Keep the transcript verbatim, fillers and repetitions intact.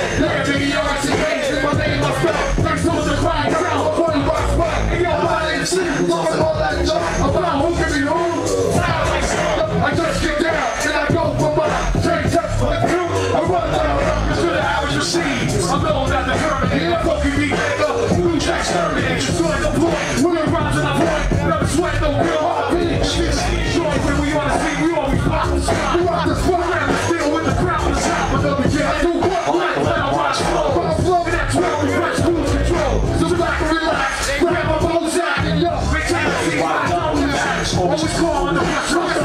Yeah, baby, you're right, today. My name, my spell. Thanks to the crying girl. forty bucks, what? And yo, my name's Steve. Looking all that junk. About who can be who? I just get down, and I go for my straight up for the crew. I run down, to the average machine. I'm known as the Terminator. Fucking me, nigga. Blue Jack Terminator. Just doing the point. When it rhymes in a point. Never sweat, no real heartbeat. Joy when we on the scene, we always rock the spot. We rock the spot. Around the steel with the crowd on the top. But don't forget, I do what? Like when I watch flow. And that's where we press cruise control. So relax and relax. Grab my Bozak and yo, make time to see my dog in the match. Always call on the restaurant.